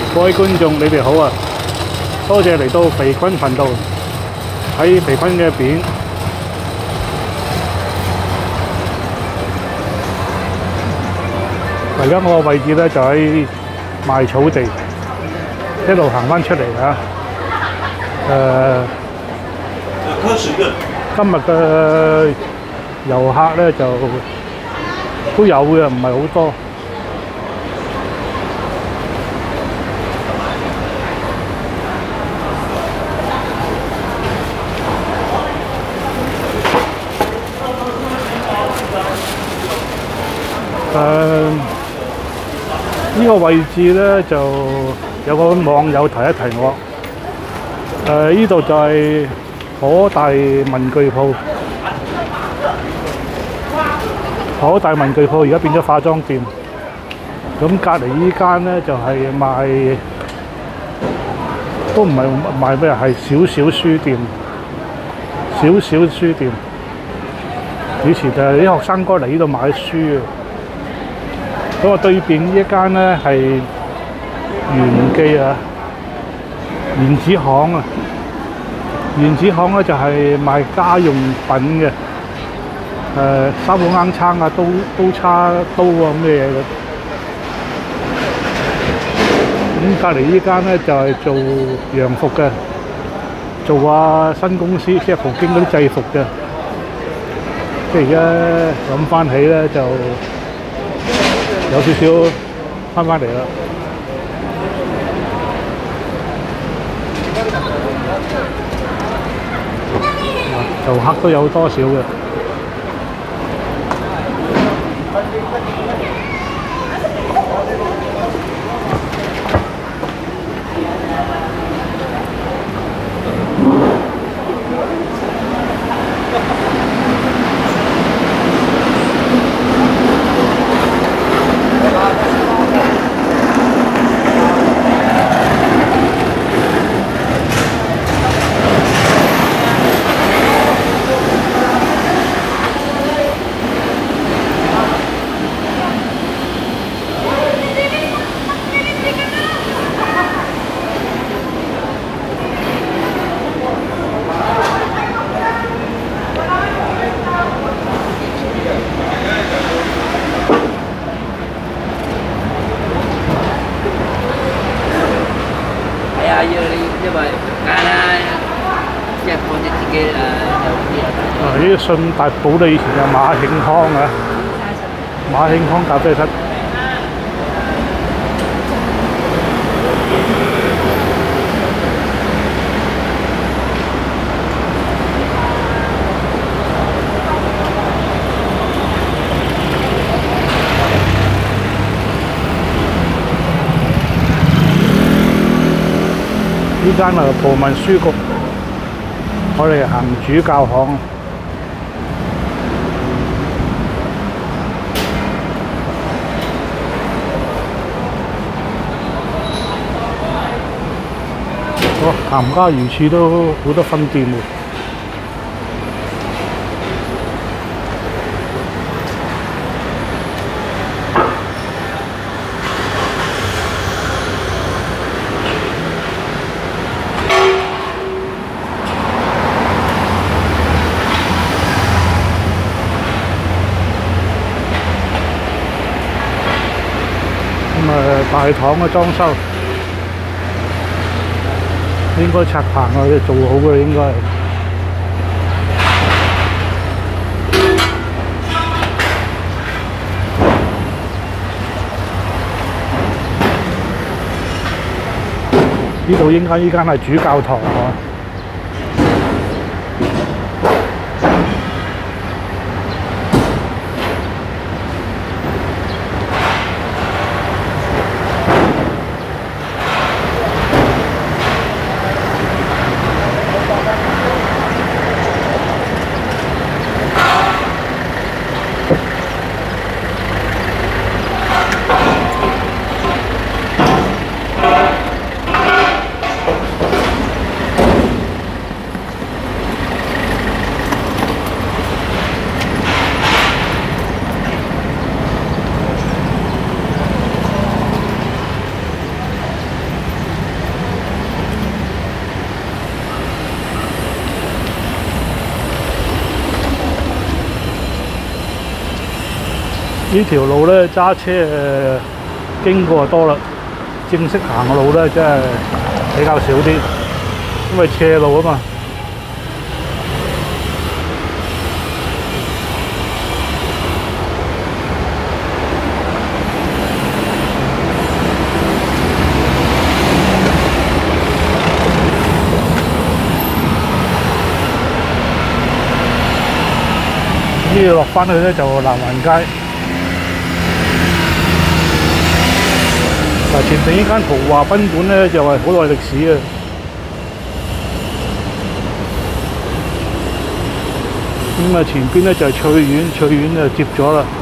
各位觀眾，你哋好啊！多謝嚟到肥坤頻道睇肥坤嘅片。而家我個位置咧就喺賣草地，一路行翻出嚟啊！今日嘅遊客咧就都有嘅，唔係好多。呢個位置咧就有個網友提一提我，呢度就係可大文具鋪，可大文具鋪而家變咗化妝店。咁隔離依間咧就係賣，都唔係賣咩，係小小書店，小小書店。以前就係啲學生哥嚟呢度買書嘅。咁啊，對邊呢一間咧係元記啊，原子行啊，原子行咧就係賣家用品嘅，三寶罌罉啊、刀叉、刀啊咁嘅嘢嘅。咁隔離呢間咧就係做洋服嘅，做新公司即係葡京嗰啲制服嘅。即係而家諗翻起咧就〜有少少翻嚟啦，遊客都有多少嘅。呢個信達堡咧以前有馬慶康啊，馬慶康咖啡室。呢間啊葡文書局，我哋行主教巷。鹹家魚翅都好多分店喎。大堂嘅裝修。應該拆棚啊，做好嘅應該。呢度應該依間係主教堂啊。 呢條路咧揸車經過多啦，正式行路咧真係比較少啲，因為斜路啊嘛。呢度落翻去咧就南環街。嗱，前面呢間豪華賓館咧就係好耐歷史啊！咁啊，前邊咧就係翠苑，翠苑就接咗啦。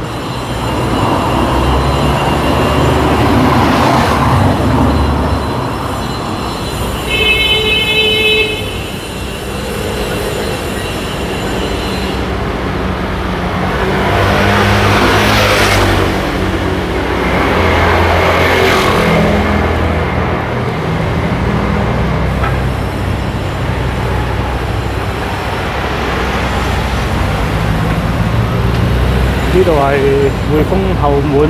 呢度係匯豐後門，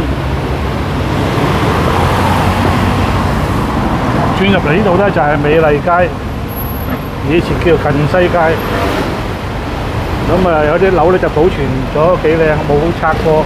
轉入嚟呢度咧就係美麗街，以前叫做近西街。咁啊，有啲樓咧就保存咗幾靚，冇拆過。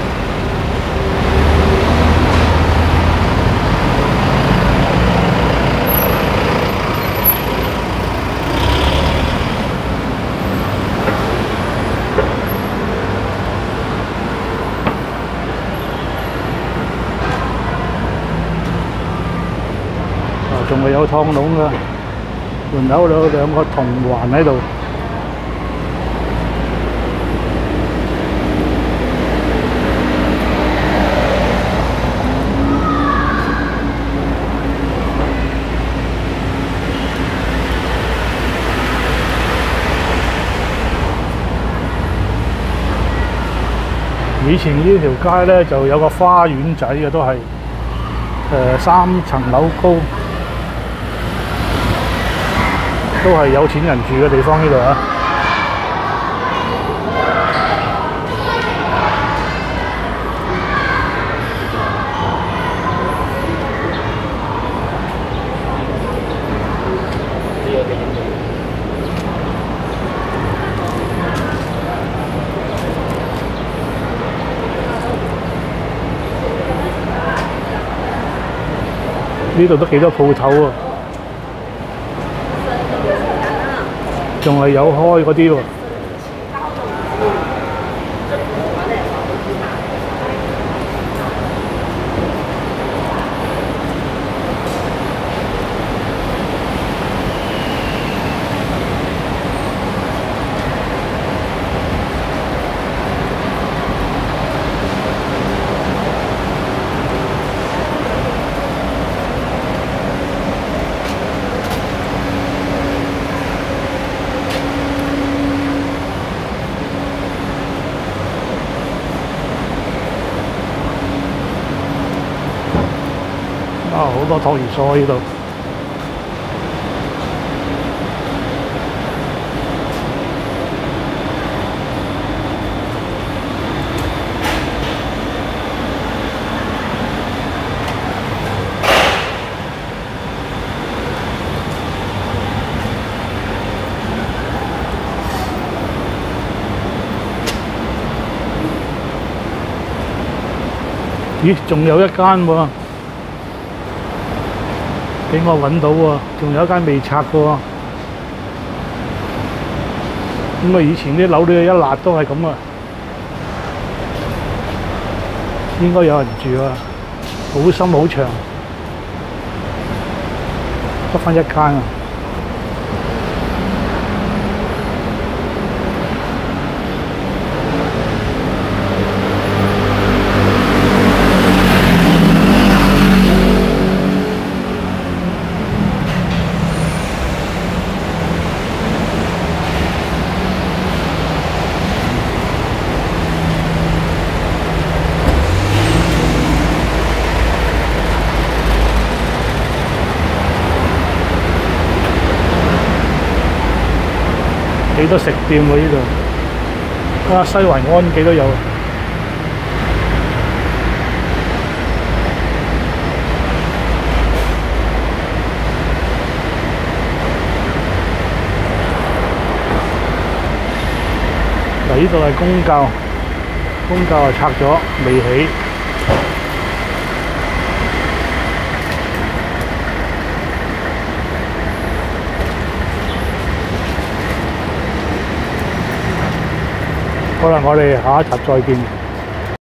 仲係有燙籠㗎，門口有兩個銅環喺度。以前呢條街咧就有個花園仔嘅，都係3層樓高。都係有錢人住嘅地方呢度啊！呢度都幾多鋪頭喎！仲係有開嗰啲喎。好多托兒所呢度。咦，仲有一間喎！俾我揾到喎，仲有一間未拆過喎。咁啊，以前啲樓呢一辣都係咁啊，應該有人住啊，好深好長，得返一間啊。幾多食店喎呢度？啊，西環安記都有。 呢度係公教，公教係拆咗，未起。好啦，我哋下一集再見。